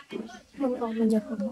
Không còn mình giờ không.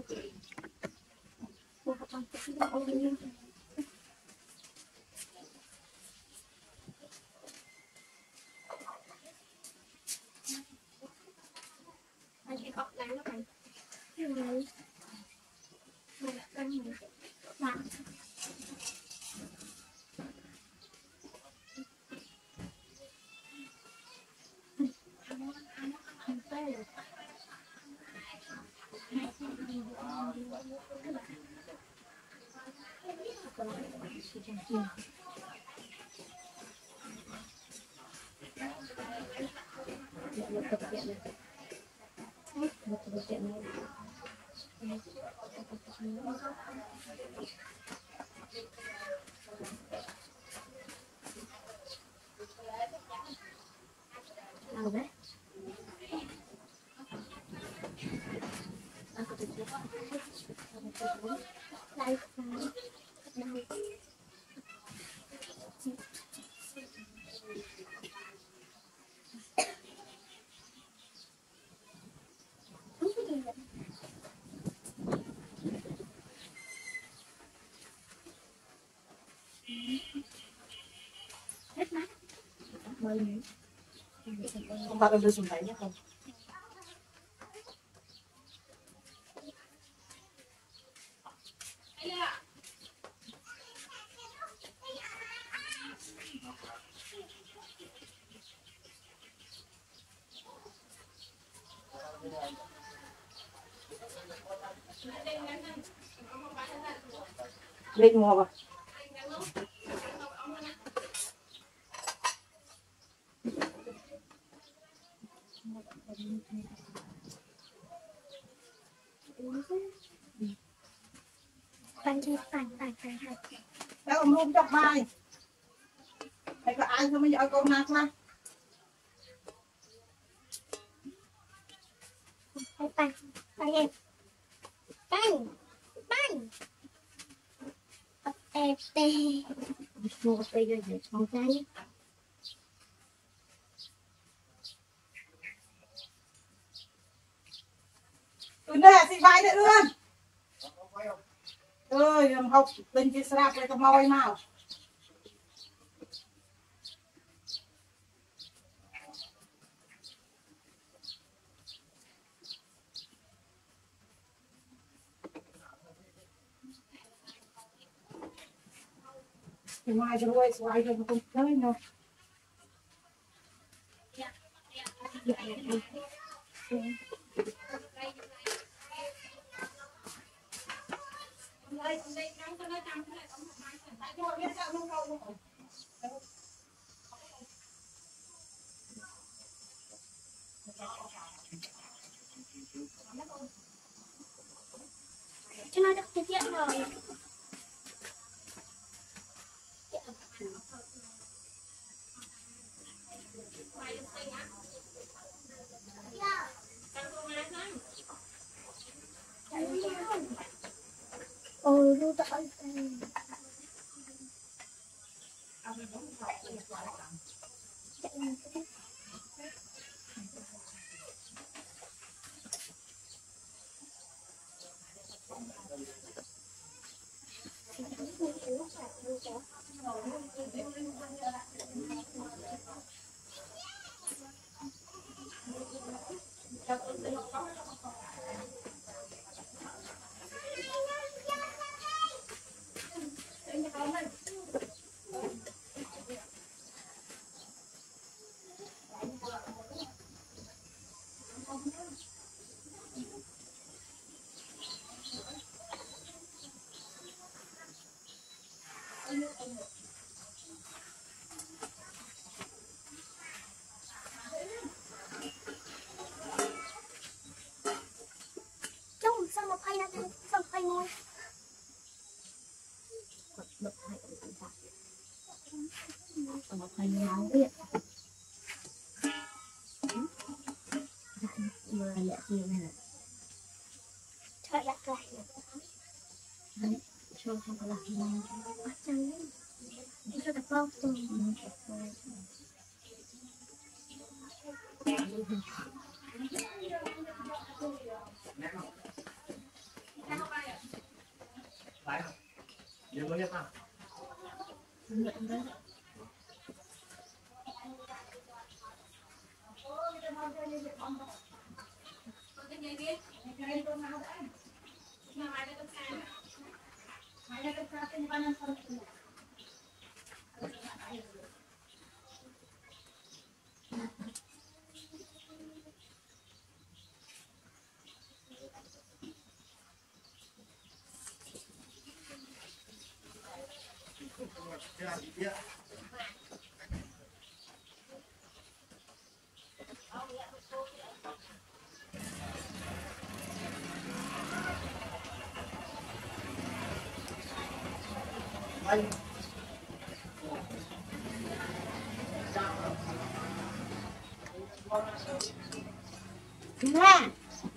Không phải đưa xuống đấy nhé không. Lên mua vào. Đâu ông luôn chọc bài. Thầy có ai không bây giờ con nát mà. Bang em. Bang. Em tê. Mua tê rồi để con cái. Nè, xì vai nữa luôn. Ơi, học tình chị sạp này có môi nào. Thì mai cho quay xoay cho nó không tới nữa. Cho nó được tiết kiệm rồi. Ôi, lưu tội. Mình nấu biết vừa dạ chiều này là thôi đặt lại đấy cho không có làm gì bắt chân đi cho đặt bao tôi Ra.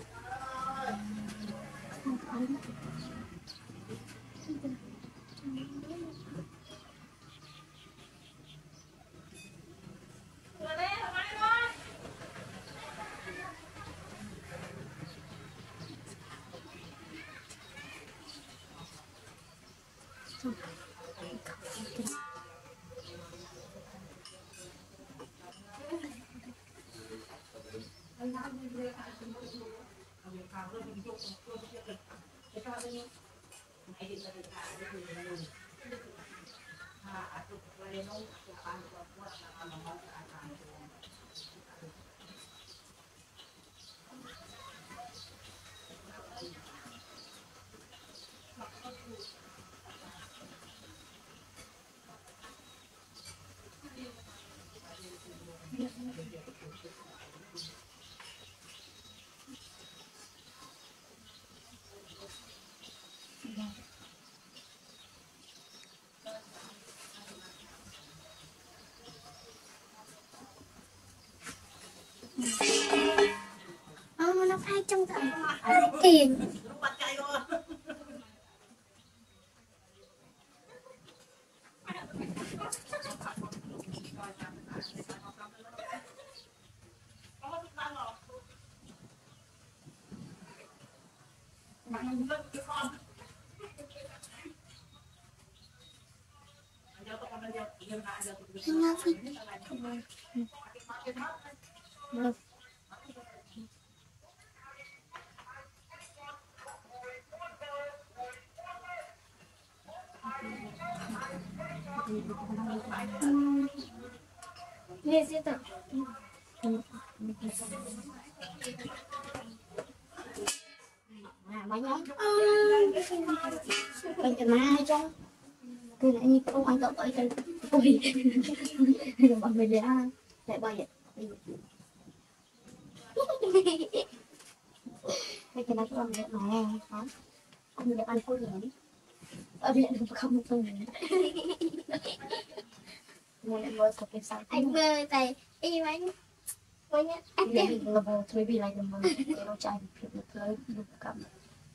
Nó phải trong thằng tiền. Nghe gì vậy? Mấy nhá. Anh cái mai cho. Cái này không ăn được ở đây. Ôi. Bọn mình để bay vậy. Cái này con đẹp mà. Đó. Con đẹp ăn phôi rồi. Ở đây không không. Anh bơi tại em anh quay nhá anh đi là vào thuê bị lại mà nó chạy được tới được cầm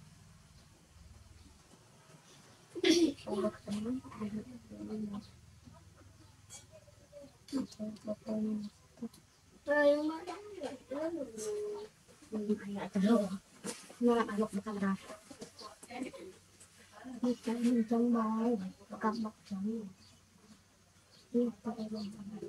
rồi nó đắng rồi mình lại từ đầu nó lại lục một camera đi trong bao cầm bọc trắng đi tới đây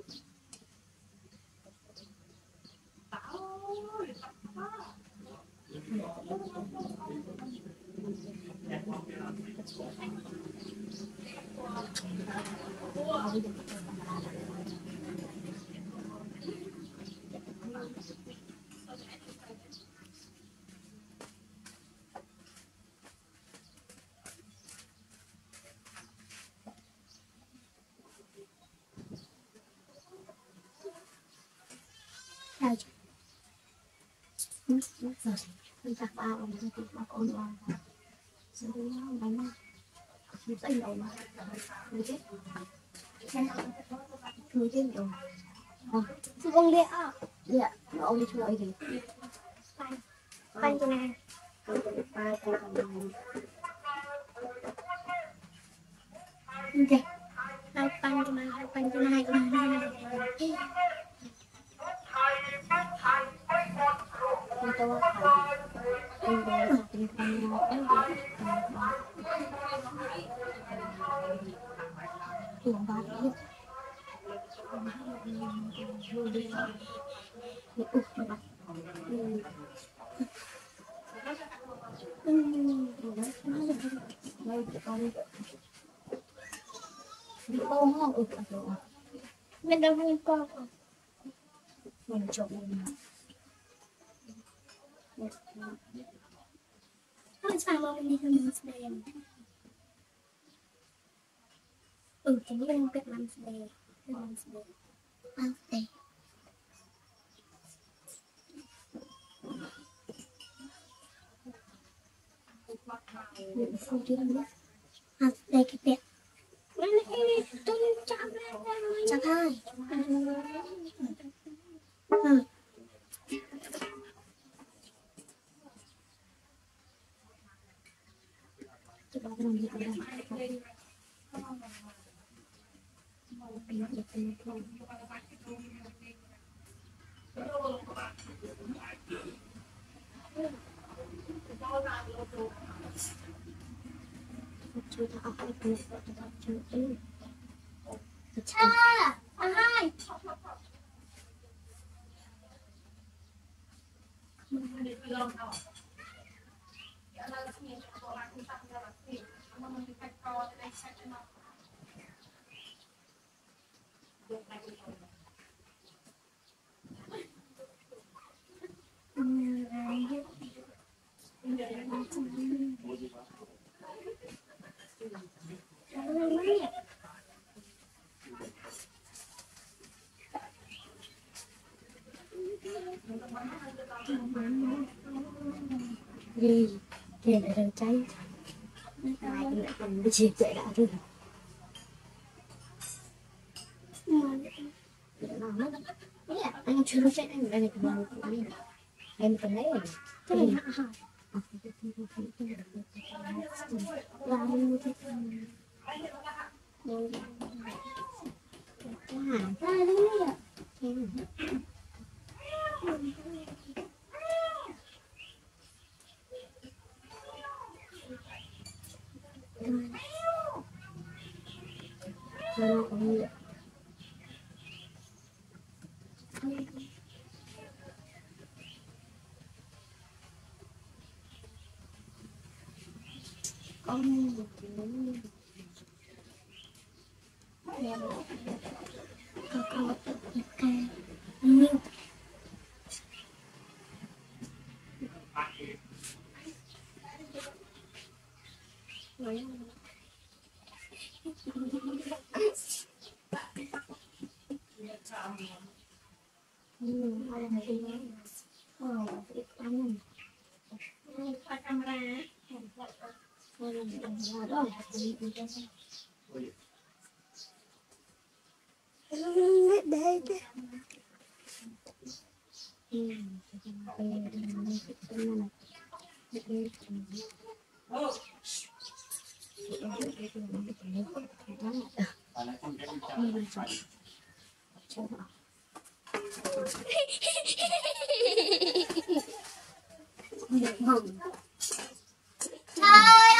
mình đặt ba ông thì ba con vào sau đó đánh một tay đầu mà người chết người chết đầu chứ không lẽ dạ nó ông đi chơi gì pan cho này pan cho ok hai pan cho này tôi tiền bạc đi. Mình đâu hay con mình trộn không sao mà mình đi theo mình sẽ chính mình biết làm sẽ làm sẽ mình không biết nữa đây cái việc tôi chọn thôi tôi bảo làm gì ở đây chưa đã học được chưa ai gì thì lại đang cháy mai cũng lại còn bị chìm chạy đã rồi anh chưa nói chuyện anh đây là em cần lấy rồi cái này hả làm như thế con trời